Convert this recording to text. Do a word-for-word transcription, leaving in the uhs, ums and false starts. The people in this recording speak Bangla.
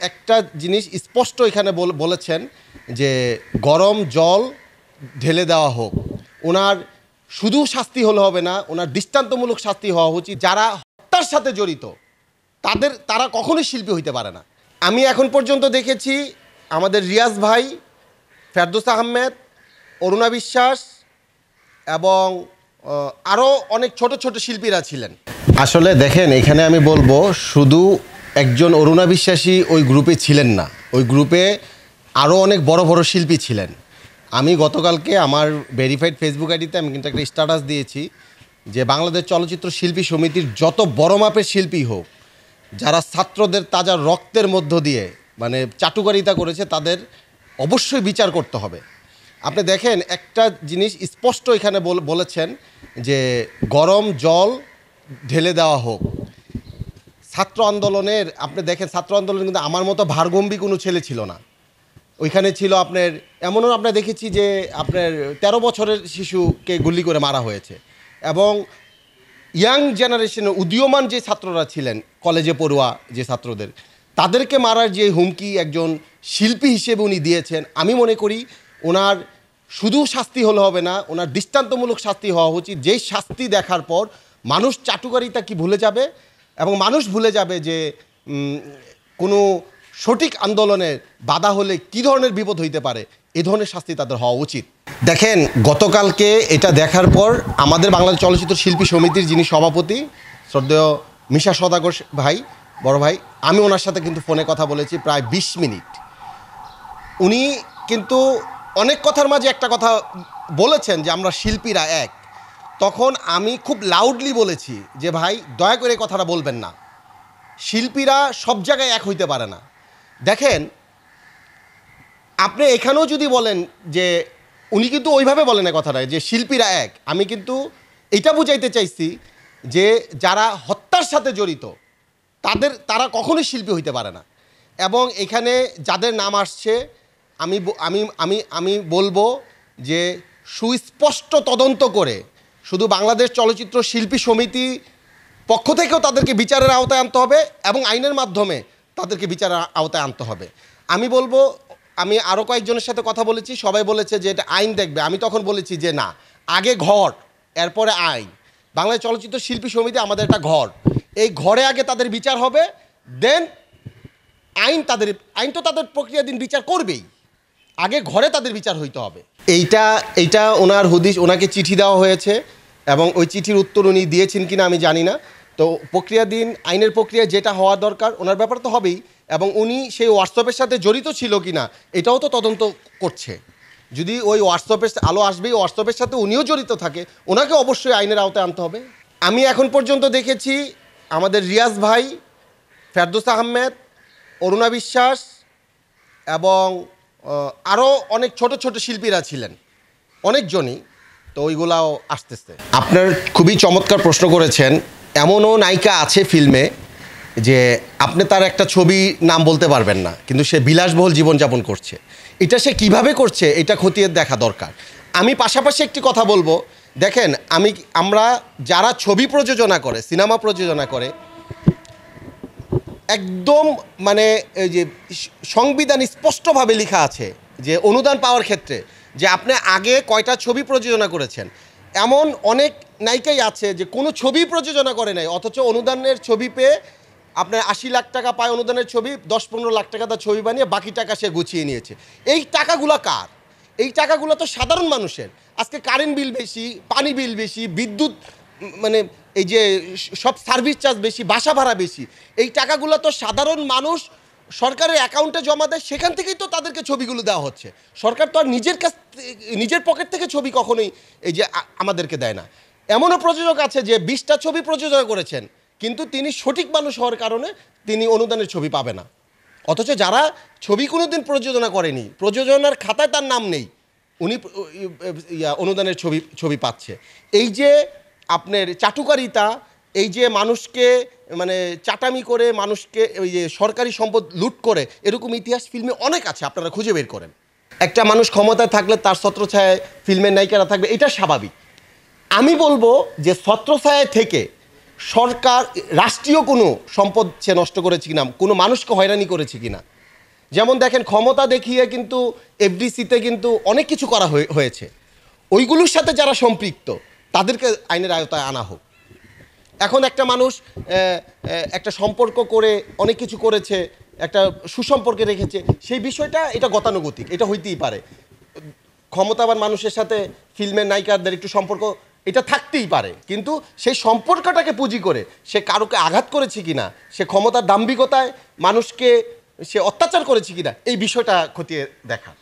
একটা জিনিস স্পষ্ট এখানে বলেছেন যে গরম জল ঢেলে দেওয়া হোক। ওনার শুধু শাস্তি হলে হবে না, ওনার দৃষ্টান্তমূলক শাস্তি হওয়া উচিত। যারা হত্যার সাথে জড়িত তাদের তারা কখনোই শিল্পী হইতে পারে না। আমি এখন পর্যন্ত দেখেছি আমাদের রিয়াজ ভাই, ফেরদৌস আহমেদ, অরুণা বিশ্বাস এবং আরও অনেক ছোট ছোট শিল্পীরা ছিলেন। আসলে দেখেন, এখানে আমি বলবো শুধু একজন অরুণা বিশ্বাসী ওই গ্রুপে ছিলেন না, ওই গ্রুপে আরও অনেক বড় বড় শিল্পী ছিলেন। আমি গতকালকে আমার ভেরিফাইড ফেসবুক আইডিতে আমি কিন্তু একটা স্ট্যাটাস দিয়েছি যে বাংলাদেশ চলচ্চিত্র শিল্পী সমিতির যত বড় মাপের শিল্পী হোক, যারা ছাত্রদের তাজা রক্তের মধ্য দিয়ে মানে চাটুকারিতা করেছে, তাদের অবশ্যই বিচার করতে হবে। আপনি দেখেন, একটা জিনিস স্পষ্ট এখানে বলেছেন যে গরম জল ঢেলে দেওয়া হোক। ছাত্র আন্দোলনের আপনি দেখেন, ছাত্র আন্দোলনে কিন্তু আমার মতো ভারগম্ভী কোনো ছেলে ছিল না। ওইখানে ছিল আপনার, এমনও আমরা দেখেছি যে আপনার তেরো বছরের শিশুকে গুলি করে মারা হয়েছে। এবং ইয়াং জেনারেশনের উদীয়মান যে ছাত্ররা ছিলেন, কলেজে পড়ুয়া যে ছাত্রদের, তাদেরকে মারার যে হুমকি একজন শিল্পী হিসেবে উনি দিয়েছেন, আমি মনে করি ওনার শুধু শাস্তি হলে হবে না, ওনার দৃষ্টান্তমূলক শাস্তি হওয়া উচিত। যেই শাস্তি দেখার পর মানুষ চাটুকারিতা কি ভুলে যাবে এবং মানুষ ভুলে যাবে যে কোনো সঠিক আন্দোলনের বাধা হলে কী ধরনের বিপদ হইতে পারে, এই ধরনের শাস্তি তাদের হওয়া উচিত। দেখেন, গতকালকে এটা দেখার পর আমাদের বাংলাদেশ চলচ্চিত্র শিল্পী সমিতির যিনি সভাপতি শ্রদ্ধেয় মিশা সওদাগর ভাই, বড় ভাই, আমি ওনার সাথে কিন্তু ফোনে কথা বলেছি প্রায় বিশ মিনিট। উনি কিন্তু অনেক কথার মাঝে একটা কথা বলেছেন যে আমরা শিল্পীরা এক। তখন আমি খুব লাউডলি বলেছি যে ভাই, দয়া করে কথাটা বলবেন না, শিল্পীরা সব জায়গায় এক হইতে পারে না। দেখেন, আপনি এখানেও যদি বলেন যে, উনি কিন্তু ওইভাবে বলেন না কথাটা যে শিল্পীরা এক, আমি কিন্তু এটা বুঝাইতে চাইছি যে যারা হত্যার সাথে জড়িত তাদের তারা কখনোই শিল্পী হইতে পারে না। এবং এখানে যাদের নাম আসছে, আমি আমি আমি আমি বলবো যে সুস্পষ্ট তদন্ত করে শুধু বাংলাদেশ চলচ্চিত্র শিল্পী সমিতি পক্ষ থেকেও তাদেরকে বিচারের আওতায় আনতে হবে এবং আইনের মাধ্যমে তাদেরকে বিচারের আওতায় আনতে হবে। আমি বলবো, আমি আরও কয়েকজনের সাথে কথা বলেছি, সবাই বলেছে যে এটা আইন দেখবে। আমি তখন বলেছি যে না, আগে ঘর, এরপরে আইন। বাংলাদেশ চলচ্চিত্র শিল্পী সমিতি আমাদের একটা ঘর, এই ঘরে আগে তাদের বিচার হবে, দেন আইন তাদের আইন তো তাদের প্রক্রিয়াধীন বিচার করবেই, আগে ঘরে তাদের বিচার হইতে হবে। এইটা এইটা ওনার হুদিস, ওনাকে চিঠি দেওয়া হয়েছে এবং ওই চিঠির উত্তর উনি দিয়েছেন কিনা আমি জানি না। তো প্রক্রিয়াধীন আইনের প্রক্রিয়া যেটা হওয়া দরকার ওনার ব্যাপার তো হবেই, এবং উনি সেই হোয়াটসঅ্যাপের সাথে জড়িত ছিল কিনা এটাও তো তদন্ত করছে। যদি ওই হোয়াটসঅ্যাপের আলো আসবেই, হোয়াটসঅ্যাপের সাথে উনিও জড়িত থাকে, ওনাকে অবশ্যই আইনের আওতায় আনতে হবে। আমি এখন পর্যন্ত দেখেছি আমাদের রিয়াজ ভাই, ফেরদৌস আহমেদ, অরুণা বিশ্বাস এবং আরও অনেক ছোট ছোট শিল্পীরা ছিলেন, অনেকজনই, তো ওইগুলাও আসতেছে। আপনার খুবই চমৎকার প্রশ্ন করেছেন। এমনও নায়িকা আছে ফিল্মে যে আপনি তার একটা ছবি নাম বলতে পারবেন না, কিন্তু সে বিলাসবহুল জীবনযাপন করছে। এটা সে কিভাবে করছে এটা খতিয়ে দেখা দরকার। আমি পাশাপাশি একটি কথা বলবো, দেখেন, আমি আমরা যারা ছবি প্রযোজনা করে, সিনেমা প্রযোজনা করে, একদম মানে এই যে সংবিধান স্পষ্টভাবে লেখা আছে যে অনুদান পাওয়ার ক্ষেত্রে যে আপনি আগে কয়টা ছবি প্রযোজনা করেছেন। এমন অনেক নায়িকাই আছে যে কোনো ছবি প্রযোজনা করে নাই, অথচ অনুদানের ছবি পেয়ে আপনার আশি লাখ টাকা পায় অনুদানের ছবি, দশ পনেরো লাখ টাকা তার ছবি বানিয়ে বাকি টাকা সে গুছিয়ে নিয়েছে। এই টাকাগুলো কার? এই টাকাগুলো তো সাধারণ মানুষের। আজকে কারেন্ট বিল বেশি, পানি বিল বেশি, বিদ্যুৎ মানে এই যে সব সার্ভিস চার্জ বেশি, বাসা ভাড়া বেশি, এই টাকাগুলো তো সাধারণ মানুষ সরকারের অ্যাকাউন্টে জমা দেয়, সেখান থেকেই তো তাদেরকে ছবিগুলো দেওয়া হচ্ছে। সরকার তো আর নিজের কাছ নিজের পকেট থেকে ছবি কখনোই এই যে আমাদেরকে দেয় না। এমনও প্রযোজক আছে যে বিশটা ছবি প্রযোজনা করেছেন, কিন্তু তিনি সঠিক মানুষ হওয়ার কারণে তিনি অনুদানের ছবি পাবে না, অথচ যারা ছবি কোনো দিন প্রযোজনা করেনি, প্রযোজনার খাতায় তার নাম নেই, উনি অনুদানের ছবি ছবি পাচ্ছে। এই যে আপনার চাটুকারিতা, এই যে মানুষকে মানে চাটামি করে মানুষকে ওই যে সরকারি সম্পদ লুট করে, এরকম ইতিহাস ফিল্মে অনেক আছে, আপনারা খুঁজে বের করেন। একটা মানুষ ক্ষমতায় থাকলে তার ছত্রছায়ায় ফিল্মের নায়িকারা থাকবে, এটা স্বাভাবিক। আমি বলবো যে ছত্রছায়ায় থেকে সরকার রাষ্ট্রীয় কোনো সম্পদ সে নষ্ট করেছে কিনা, কোনো মানুষকে হয়রানি করেছে কিনা। যেমন দেখেন ক্ষমতা দেখিয়ে কিন্তু এফডিসিতে কিন্তু অনেক কিছু করা হয়েছে, ওইগুলোর সাথে যারা সম্পৃক্ত তাদেরকে আইনের আওতায় আনা হোক। এখন একটা মানুষ একটা সম্পর্ক করে অনেক কিছু করেছে, একটা সুসম্পর্কে রেখেছে, সেই বিষয়টা এটা গতানুগতিক, এটা হইতেই পারে। ক্ষমতাবান মানুষের সাথে ফিল্মের নায়িকাদের একটু সম্পর্ক এটা থাকতেই পারে, কিন্তু সেই সম্পর্কটাকে পুঁজি করে সে কারোকে আঘাত করেছে কিনা, সে ক্ষমতার দাম্ভিকতায় মানুষকে সে অত্যাচার করেছে কিনা, এই বিষয়টা খতিয়ে দেখা।